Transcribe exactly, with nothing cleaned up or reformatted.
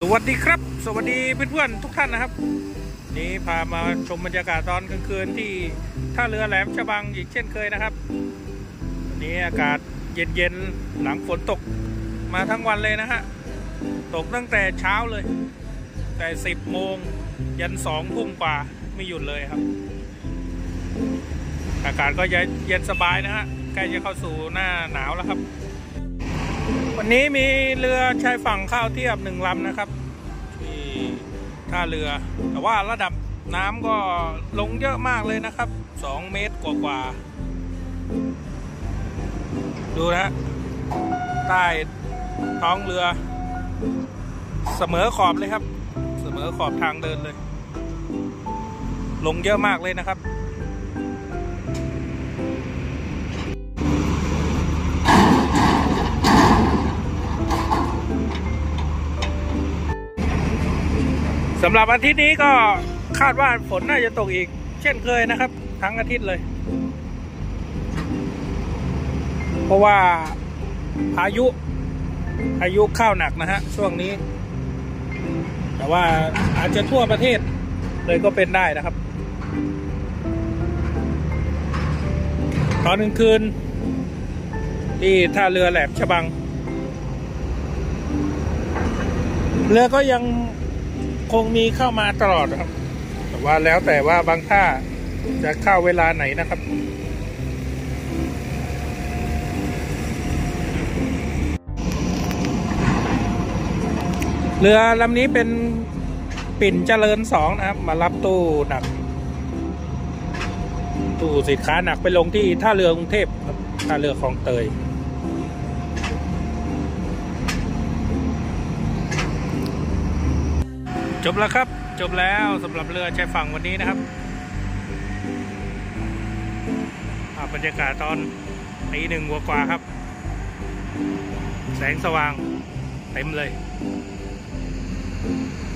สวัสดีครับสวัสดีเพื่อนๆทุกท่านนะครับนี้พามาชมบรรยากาศตอนกลางคืนที่ท่าเรือแหลมฉบังอีกเช่นเคยนะครับวันนี้อากาศเย็นๆหลังฝนตกมาทั้งวันเลยนะฮะตกตั้งแต่เช้าเลยแต่สิบโมงยันสองทุ่มกว่าไม่หยุดเลยครับอากาศก็เย็นสบายนะฮะใกล้จะเข้าสู่หน้าหนาวแล้วครับวันนี้มีเรือชายฝั่งเข้าเทียบหนึ่งลำนะครับที่ท่าเรือแต่ว่าระดับน้ำก็ลงเยอะมากเลยนะครับสองเมตรกว่าๆดูนะใต้ท้องเรือเสมอขอบเลยครับเสมอขอบทางเดินเลยลงเยอะมากเลยนะครับสำหรับอาทิตย์นี้ก็คาดว่าฝนน่าจะตกอีกเช่นเคยนะครับทั้งอาทิตย์เลยเพราะว่าพายุพายุเข้าหนักนะฮะช่วงนี้แต่ว่าอาจจะทั่วประเทศเลยก็เป็นได้นะครับตอนกลางคืนที่ท่าเรือแหลมฉบังเรือก็ยังคงมีเข้ามาตลอดครับแต่ว่าแล้วแต่ว่าบางท่าจะเข้าเวลาไหนนะครับเรือลำนี้เป็นปิ่นเจริญสองนะครับมารับตู้หนักตู้สินค้าหนักไปลงที่ท่าเรือกรุงเทพครับท่าเรือคลองเตยจบแล้วครับจบแล้วสำหรับเรือชายฝั่งวันนี้นะครับบรรยากาศตอนตีหนึ่งกว่าๆครับแสงสว่างเต็มเลย